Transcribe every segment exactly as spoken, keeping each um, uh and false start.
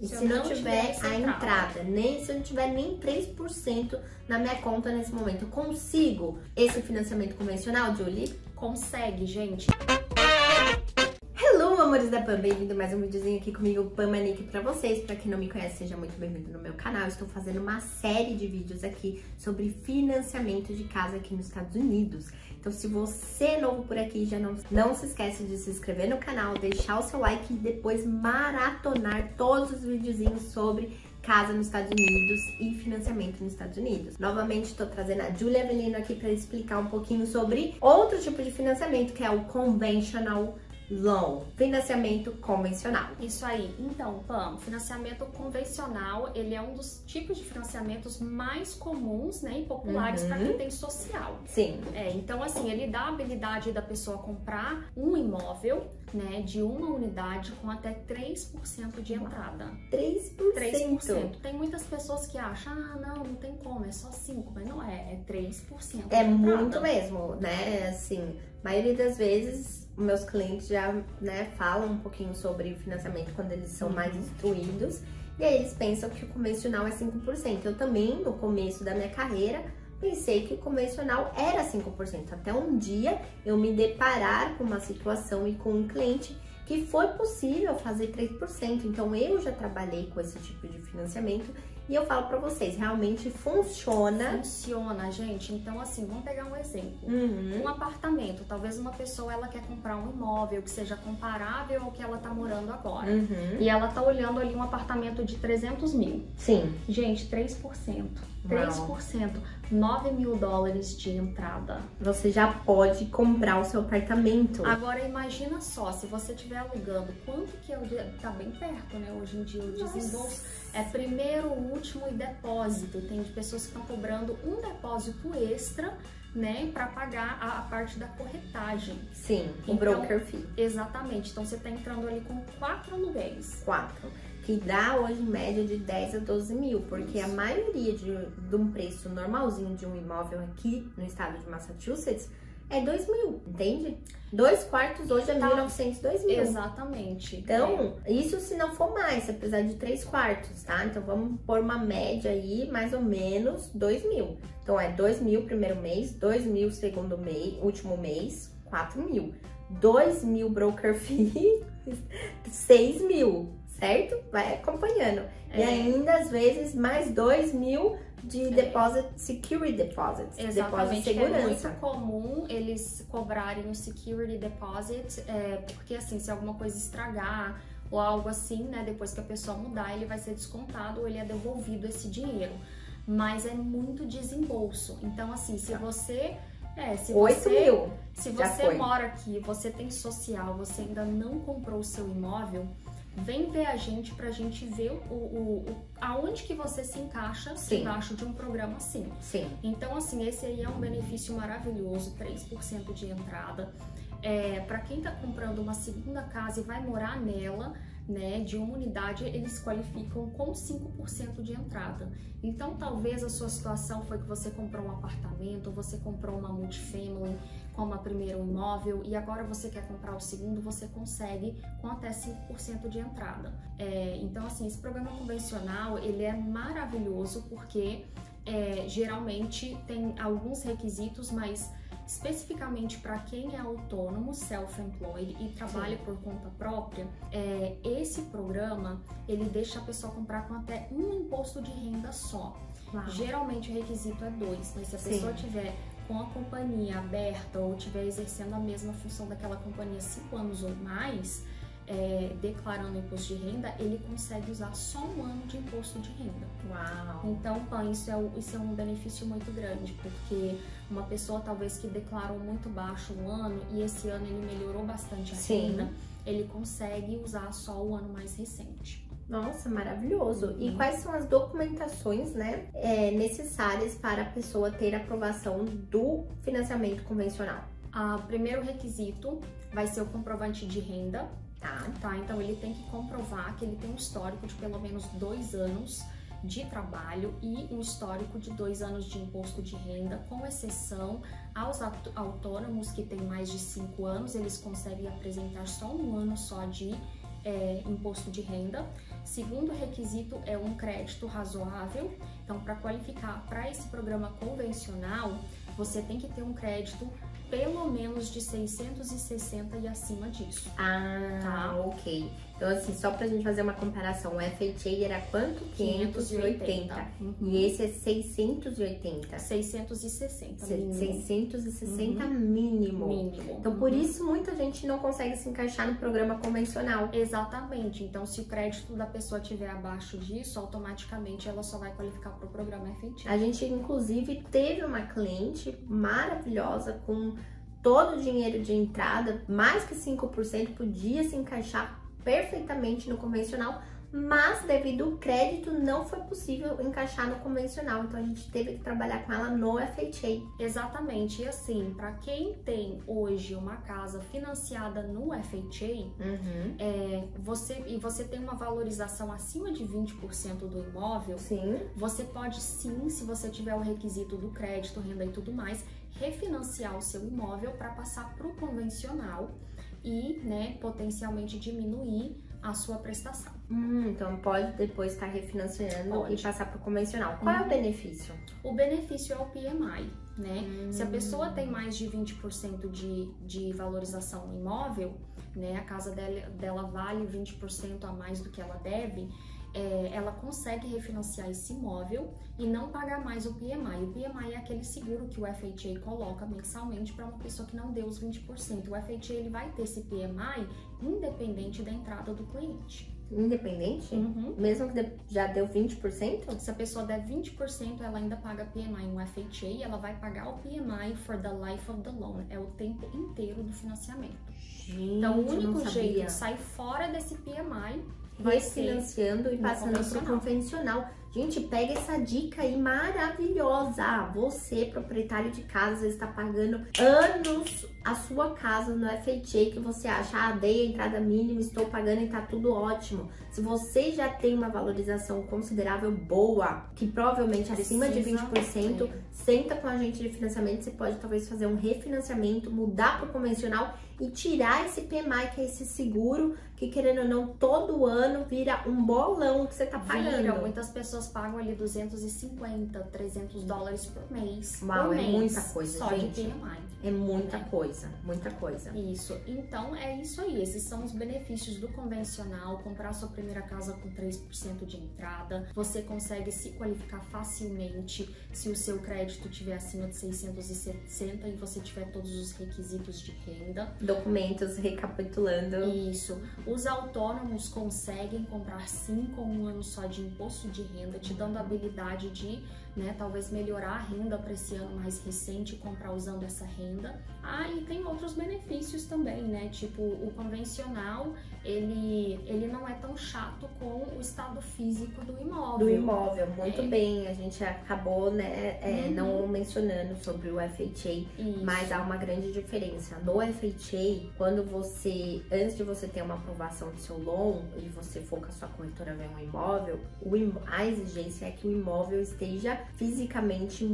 E se, se não tiver a entrada, nem se eu não tiver nem três por cento na minha conta nesse momento, eu consigo esse financiamento convencional, Julie? Consegue, gente. Hello, amores da Pam, bem-vindo a mais um videozinho aqui comigo, Pam Manique, pra vocês. Pra quem não me conhece, seja muito bem-vindo no meu canal. Estou fazendo uma série de vídeos aqui sobre financiamento de casa aqui nos Estados Unidos. Então, se você é novo por aqui, já não, não se esquece de se inscrever no canal, deixar o seu like e depois maratonar todos os videozinhos sobre casa nos Estados Unidos e financiamento nos Estados Unidos. Novamente, estou trazendo a Julia Avelino aqui para explicar um pouquinho sobre outro tipo de financiamento, que é o conventional loan, financiamento convencional. Isso aí. Então, Pam, financiamento convencional, ele é um dos tipos de financiamentos mais comuns, né, e populares Uhum. para quem tem social. Sim. É, então assim, ele dá a habilidade da pessoa comprar um imóvel, né, de uma unidade com até três por cento de entrada. três por cento. três por cento. Tem muitas pessoas que acham, ah, não, não tem como, é só cinco por cento, mas não é, é três por cento É de entrada. muito mesmo, né? Assim, a maioria das vezes, meus clientes já, né, falam um pouquinho sobre financiamento quando eles são Uhum. mais instruídos. E aí eles pensam que o convencional é cinco por cento. Eu também, no começo da minha carreira, pensei que o convencional era cinco por cento. Até um dia eu me deparar com uma situação e com um cliente que foi possível fazer três por cento. Então eu já trabalhei com esse tipo de financiamento e eu falo pra vocês, realmente funciona. Funciona, gente. Então assim, vamos pegar um exemplo. Uhum. Um apartamento, talvez uma pessoa ela quer comprar um imóvel que seja comparável ao que ela tá morando agora. Uhum. E ela tá olhando ali um apartamento de trezentos mil. Sim. Gente, três por cento. três por cento. nove mil dólares de entrada. Você já pode comprar o seu apartamento. Agora imagina só, se você estiver alugando, quanto que é o de... tá bem perto, né? Hoje em dia o desembolso é primeiro, último e depósito. Tem de pessoas que estão cobrando um depósito extra, né, para pagar a, a parte da corretagem. Sim, o Então, broker fee. Exatamente. Então você tá entrando ali com quatro aluguéis. Quatro. Que dá hoje em média de dez a doze mil, porque Isso. a maioria de, de um preço normalzinho de um imóvel aqui no estado de Massachusetts é dois mil, entende? Dois quartos hoje é Tá. mil e novecentos, dois mil. Exatamente. Então, isso se não for mais, se precisar de três quartos, tá? Então, vamos pôr uma média aí, mais ou menos, dois mil. Então, é dois mil primeiro mês, dois mil segundo mês, último mês, quatro mil. dois mil broker fee, seis mil, certo? Vai acompanhando. É. E ainda, às vezes, mais dois mil de deposit, security deposit, Exatamente, depósito de que é segurança. muito comum eles cobrarem o security deposit, é, porque assim, se alguma coisa estragar ou algo assim, né, depois que a pessoa mudar, ele vai ser descontado ou ele é devolvido esse dinheiro. Mas é muito desembolso. Então, assim, se você... É, se oito você, mil. se já você foi. mora aqui, você tem social, você ainda não comprou o seu imóvel, vem ver a gente pra gente ver o, o, o, aonde que você se encaixa Sim. debaixo de um programa assim. Sim. Então, assim, esse aí é um benefício maravilhoso, três por cento de entrada. É, para quem tá comprando uma segunda casa e vai morar nela, né, de uma unidade, eles qualificam com cinco por cento de entrada. Então, talvez a sua situação foi que você comprou um apartamento, você comprou uma multifamily como a primeiro imóvel e agora você quer comprar o segundo, você consegue com até cinco por cento de entrada. É, então, assim, esse programa convencional, ele é maravilhoso porque é, geralmente tem alguns requisitos, mas especificamente para quem é autônomo, self-employed e trabalha Sim. por conta própria, é, esse programa ele deixa a pessoa comprar com até um imposto de renda só. Uau. Geralmente o requisito é dois, mas se a Sim. pessoa tiver com a companhia aberta ou estiver exercendo a mesma função daquela companhia cinco anos ou mais, é, declarando imposto de renda, ele consegue usar só um ano de imposto de renda. Uau! Então, Pam, isso é, isso é um benefício muito grande, porque uma pessoa talvez que declarou muito baixo um ano e esse ano ele melhorou bastante a Sim. renda, ele consegue usar só o ano mais recente. Nossa, maravilhoso! Uhum. E quais são as documentações, né, é, necessárias para a pessoa ter aprovação do financiamento convencional? O primeiro requisito vai ser o comprovante de renda. Tá. Tá, então ele tem que comprovar que ele tem um histórico de pelo menos dois anos de trabalho e um histórico de dois anos de imposto de renda, com exceção aos autônomos que têm mais de cinco anos, eles conseguem apresentar só um ano só de é, imposto de renda. Segundo requisito é um crédito razoável. Então, para qualificar para esse programa convencional, você tem que ter um crédito pelo menos de seiscentos e sessenta e acima disso. Ah, tá. Ok. Então, assim, só pra gente fazer uma comparação, o F H A era quanto? quinhentos e oitenta. Uhum. E esse é seiscentos e oitenta. seiscentos e sessenta. mínimo. seiscentos e sessenta uhum. mínimo. Mínimo. Então, por isso, muita gente não consegue se encaixar no programa convencional. Exatamente. Então, se o crédito da pessoa estiver abaixo disso, automaticamente ela só vai qualificar para o programa F H A. A gente, inclusive, teve uma cliente maravilhosa com todo o dinheiro de entrada, mais que cinco por cento, podia se encaixar perfeitamente no convencional, mas devido ao crédito não foi possível encaixar no convencional, então a gente teve que trabalhar com ela no F H A. Exatamente, e assim, para quem tem hoje uma casa financiada no F H A, uhum. é, você, e você tem uma valorização acima de vinte por cento do imóvel, sim. Você pode sim, se você tiver o requisito do crédito, renda e tudo mais, refinanciar o seu imóvel para passar para o convencional e, né, potencialmente diminuir a sua prestação. Hum, então pode depois estar refinanciando pode. E passar para o convencional. Qual uhum. é o benefício? O benefício é o P M I, né? Hum. Se a pessoa tem mais de vinte por cento de, de valorização no imóvel, né, a casa dela, dela vale vinte por cento a mais do que ela deve, é, ela consegue refinanciar esse imóvel e não pagar mais o P M I. O P M I é aquele seguro que o F H A coloca mensalmente para uma pessoa que não deu os vinte por cento. O F H A ele vai ter esse P M I independente da entrada do cliente. Independente? Uhum. Mesmo que já deu vinte por cento? Se a pessoa der vinte por cento, ela ainda paga P M I no F H A e ela vai pagar o P M I for the life of the loan. É o tempo inteiro do financiamento. Gente, então, o único jeito de sair fora desse P M I refinanciando e passando para o convencional. Gente, pega essa dica aí maravilhosa. Você, proprietário de casa, está pagando anos a sua casa no F H A que você acha, ah, dei a entrada mínima, estou pagando e tá tudo ótimo. Se você já tem uma valorização considerável boa, que provavelmente acima de vinte por cento, senta com a agente de financiamento, você pode talvez fazer um refinanciamento, mudar para o convencional e tirar esse P M I, que é esse seguro, que querendo ou não, todo ano vira um bolão que você tá pagando. Vira, muitas pessoas pagam ali duzentos e cinquenta, trezentos dólares por mês. Uau, por é mês, muita coisa, só gente. de P M I. É muita coisa, muita coisa. Isso, então é isso aí, esses são os benefícios do convencional, comprar sua primeira casa com três por cento de entrada, você consegue se qualificar facilmente se o seu crédito estiver acima de seiscentos e sessenta e você tiver todos os requisitos de renda. Documentos recapitulando. Isso, os autônomos conseguem comprar sim com um ano só de imposto de renda, te dando a habilidade de, né, talvez melhorar a renda para esse ano mais recente, comprar usando essa renda. Ah, e tem outros benefícios também, né? Tipo, o convencional, ele, ele não é tão chato com o estado físico do imóvel. Do imóvel, muito é. bem. A gente acabou, né, é, uhum. não mencionando sobre o F H A, Isso. mas há uma grande diferença. No F H A, quando você, antes de você ter uma aprovação do seu loan e você for com a sua corretora ver um imóvel, o, a exigência é que o imóvel esteja fisicamente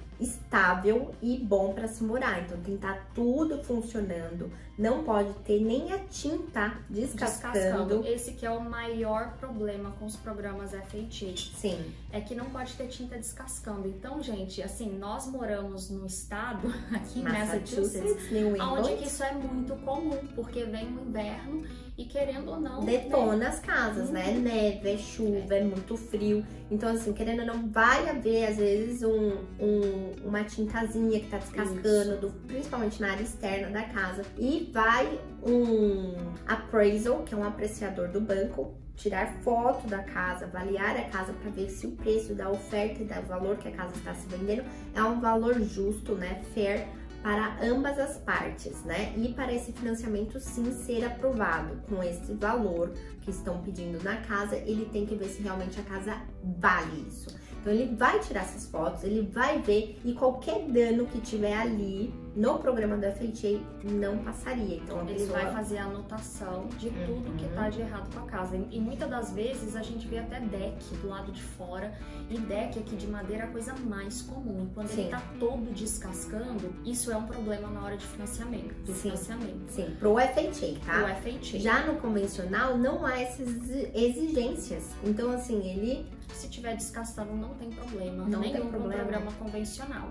estável e bom para se morar. Então tem que estar tudo funcionando, não pode ter nem a tinta descascando. descascando. Esse que é o maior problema com os programas F H A. Sim. É que não pode ter tinta descascando. Então, gente, assim, nós moramos no estado, aqui em Massachusetts, onde que isso é muito comum, porque vem o inverno e querendo ou não... detona né? as casas, né? Uhum. Neve, é chuva, é. é muito frio. Então, assim, querendo ou não, vai haver, às vezes, um, um, uma tintazinha que tá descascando, do, principalmente na área externa da casa. E vai um appraisal, que é um apreciador do banco, tirar foto da casa, avaliar a casa para ver se o preço da oferta e do valor que a casa está se vendendo é um valor justo, né? Fair, para ambas as partes, né? E para esse financiamento sim ser aprovado com esse valor que estão pedindo na casa, ele tem que ver se realmente a casa vale isso. Então ele vai tirar essas fotos, ele vai ver e qualquer dano que tiver ali, no programa do F H A não passaria. Então, a Ele pessoa... vai fazer a anotação de tudo uhum. que tá de errado com a casa. E muitas das vezes a gente vê até deck do lado de fora, e deck aqui de madeira é a coisa mais comum. E quando Sim. ele tá todo descascando, isso é um problema na hora de financiamento. Do Sim. financiamento. Sim, pro F H A, tá? Pro F H A. Já no convencional não há essas exigências. Então, assim, ele... Se tiver descastando, não tem problema. Não nenhum tem problema. No programa convencional.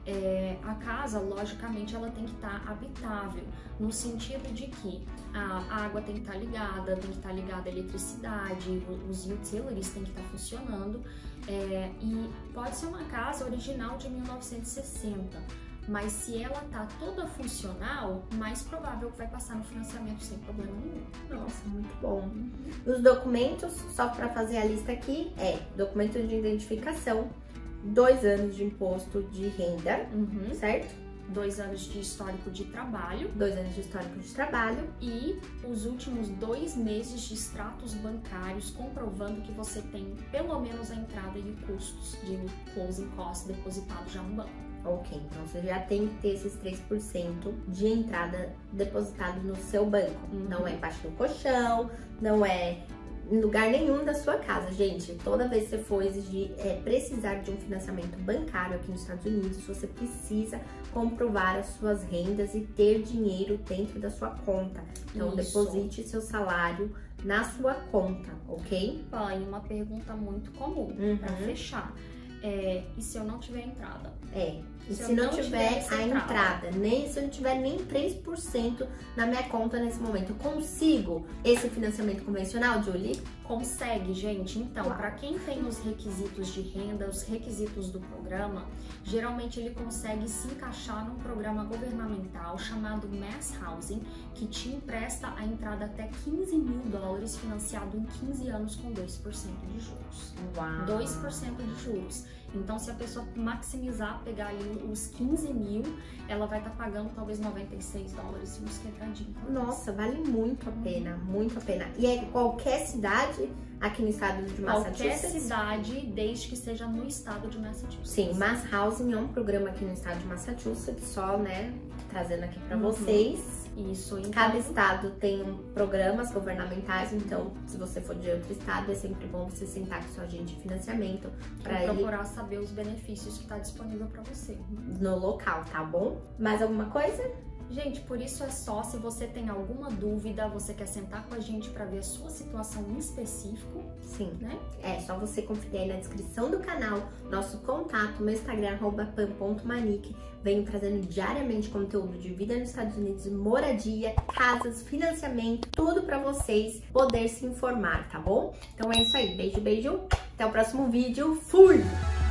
É, a casa, logicamente, ela tem que estar tá habitável, no sentido de que a água tem que estar tá ligada, tem que estar tá ligada a eletricidade, os utilities tem que estar tá funcionando, é, e pode ser uma casa original de mil novecentos e sessenta, mas se ela tá toda funcional, mais provável que vai passar no financiamento sem problema nenhum. Nossa, muito bom. Uhum. Os documentos, só para fazer a lista aqui, é documento de identificação, dois anos de imposto de renda, uhum. certo? Dois anos de histórico de trabalho. Dois anos de histórico de trabalho. E os últimos dois meses de extratos bancários comprovando que você tem pelo menos a entrada e custos de closing costs depositado já no banco. Ok, então você já tem que ter esses três por cento de entrada depositado no seu banco. Uhum. Não é embaixo do colchão, não é em lugar nenhum da sua casa, gente. Toda vez que você for exigir, é, precisar de um financiamento bancário aqui nos Estados Unidos, você precisa comprovar as suas rendas e ter dinheiro dentro da sua conta. Então, Isso. deposite seu salário na sua conta, ok? Pai, uma pergunta muito comum uhum. para fechar. É, e se eu não tiver entrada? É, e se, se não, não tiver, tiver a entrada, entrada, nem se eu não tiver nem três por cento na minha conta nesse momento, eu consigo esse financiamento convencional, Julie? Consegue, gente. Então, para quem tem os requisitos de renda, os requisitos do programa, geralmente ele consegue se encaixar num programa governamental chamado Mass Housing, que te empresta a entrada até quinze mil dólares financiado em quinze anos com dois por cento de juros. Uau. dois por cento de juros. Então, se a pessoa maximizar, pegar ali os quinze mil, ela vai estar tá pagando talvez noventa e seis dólares e uns quebradinhos. Nossa, vale muito a pena, uhum. muito a pena. E é qualquer cidade aqui no estado de Massachusetts? Qualquer cidade, desde que seja no estado de Massachusetts. Sim, Mass Housing é um programa aqui no estado de Massachusetts, só, né, trazendo aqui pra uhum. vocês. Isso, então... Cada estado tem programas governamentais, então se você for de outro estado, é sempre bom você sentar com seu agente de financiamento para ele procurar saber os benefícios que está disponível para você no local, tá bom? Mais alguma coisa? Gente, por isso é só, se você tem alguma dúvida, você quer sentar com a gente para ver a sua situação em específico. Sim, né? É só você conferir aí na descrição do canal, nosso contato, meu Instagram, arroba pam ponto manique. Venho trazendo diariamente conteúdo de vida nos Estados Unidos, moradia, casas, financiamento, tudo para vocês poder se informar, tá bom? Então é isso aí, beijo, beijo, até o próximo vídeo, fui!